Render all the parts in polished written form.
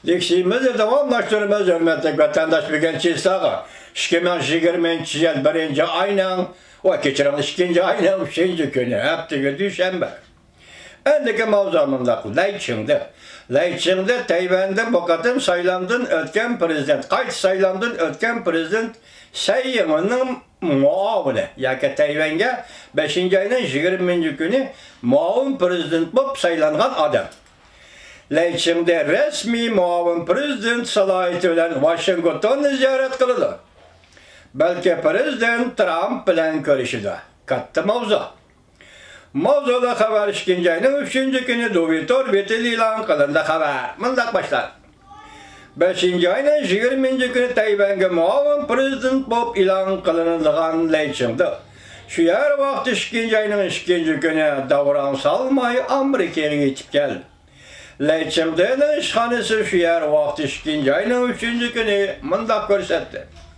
Leksimizni davomlashtiramiz, hurmatli vatandosh biganchilar. 2020 yil 1-oyning va kechiring 2-oyning 3-kuni haftaga dushanba. Endiki mavzumunda Laychingda Tayvanda bu qatim saylandan o'tgan prezident, qayta saylandan o'tgan prezident Sayyining muavini yoki Tayvanga 5-oyning 20-kuni muavin prezident bo'lib saylangan odam. Laychingda rasmiy muavin prezident salohiyati bilan Washingtonni ziyorat qildi. Balki prezident Trump bilan ko'rishdi. Katta mavzu. Mavzuda xabar 2-oyning 3-kuni Twitter betida e'lon qilindi xabar. Mundaq boshlar. 5-oyning 20-kuni Tayvanga muavin prezident bo'lib e'lon qilinadigan Laychingda. Shu yer vaqt 2-oyning 2-kuni davron solmay Amerikaga yetib keldi. Laychingdaning ishxonasi shu yer vaqt 2-oyning 3-kuni mundaq ko'rsatdi.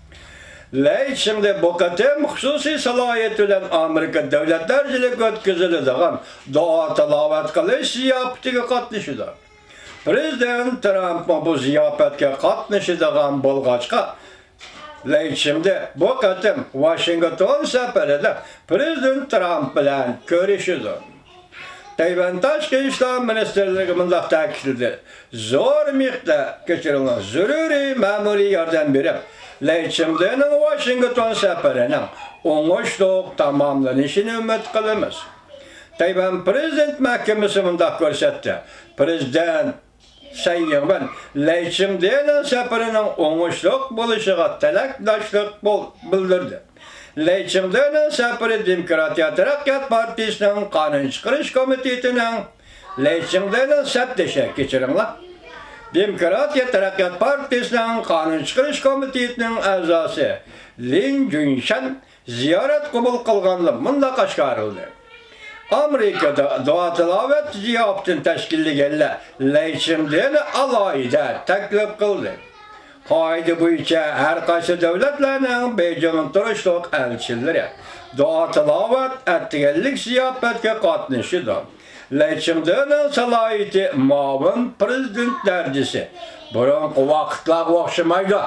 Laychingda bu qatim xususiy salohiyat bilan Amerika davlatlarchilik o'tkaziladigan duo tilovat qilish ziyofatiga qatnashdi. Prezident Trump bu ziyofatga qatnashadigan bo'lg'achqa Laychingda bu qatim Washington safarida prezident Trump bilan ko'rishdi. Tayvan tashqi ishlar ministerligi mundaq ta'kidladi. Zo'r miqdor kechirilgan zaruriy ma'muriy yordam berib, Laychingdaning Washington safarining o'ng'ishli tamomlanishini umid qilamiz. Tayvan prezident mahkamasi mundaq ko'rsatdi. Prezident Sayyining Laychingdaning safarining o'ng'ishli bo'lishiga tilakdoshlik bildirdi. Laychingdaning safari Demokratiya taraqqiyot partiyasining qonun chiqarish komitetining Laychingdaning sabdasha kechiringlar. Demokratiya taraqqiyot partiyasining qonun chiqarish komitetining a'zosi Lin Junshan ziyorat qabul qilganlar mundaq oshkor qildi. Amerikada duo tilovat ziyofatini tashkillaganlar Laychingdani alohida taklif qildi. Qoida bo'yicha har qaysi davlatlarning Beijing turishliq elchilari duo tilovat atganlik ziyofatga qatnashdi. Laychingdaning salohiyati muavin prezident darajasi burungi vaqtlarga o'xshamaydi.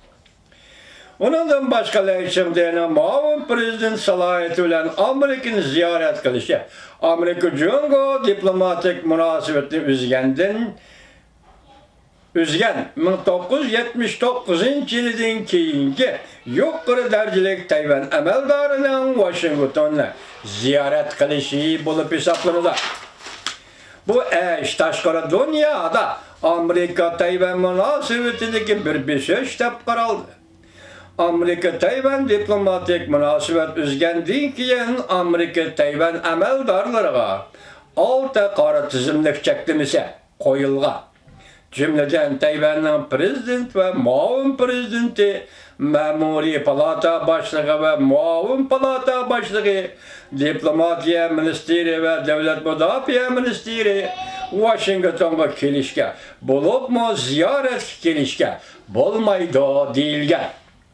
Undan boshqa Laychingdaning muavin prezident salohiyati bilan Amerikani ziyorat qilishi Amerika Jungo diplomatik munosabatni Üzgen 1979-yildan keyingi yuqori darajalik Tayvan amaldorining Washingtonni ziyorat qilishi bo'lib hisoblanadi. Bu tashqari dunyoda Amerika-Tayvan munosabatidagi bir beshish deb qaraldi. Amerika-Tayvan diplomatik munosabat uzgandan keyin Amerika-Tayvan amaldorlariga 6 qora tizimlik cheklamasi qo'yilgan. Cümleden Tayvan'ın prezident ve muavin prezidenti, ma'muriy palata başlığı ve muavin palata başlığı, diplomatiya ministeri ve devlet müdafiə ministeri Washington'a kelişke, bulup mu ziyaret kelişke, bulmaydı deyilgen.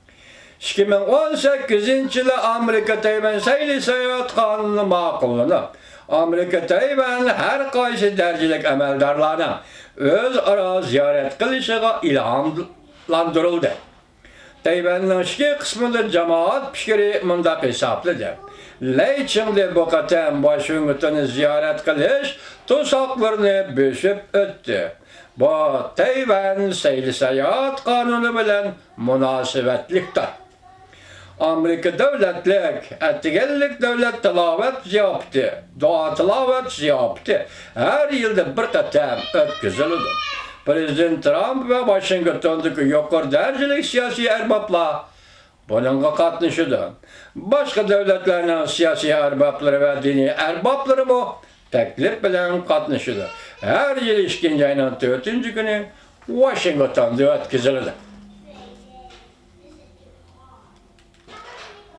2018 yılı Amerika-Tayvan sayılı seyahat kanunu ma'qullanıb. Amerika-Tayvan her qaysi dərəcəlik əməldarlarına o'zaro ziyorat qilishiga ilhomlantirildi. Tayvanning ichki qismida jamoat fikri mundaq hisobladi. Laychingda bu qatam Washingtonni ziyorat qilish to'soqlarini bo'shib o'tdi. Bu Tayvan sayli sayohat qonuni bilan munosabatlikdir. Amerika davlatlik, atganlik davlat tilovat ziyofati, duo tilovat ziyofati har yilda bir qatam o'tkaziladi. Prezident Trump va Washingtondagi yuqori darajalik siyosiy arboblar bunga qatnashdi. Boshqa davlatlarning siyosiy arboblari va diniy arboblari bu taklif bilan qatnashdi. Har yil 2-oyning 4-kuni Washingtonda o'tkaziladi.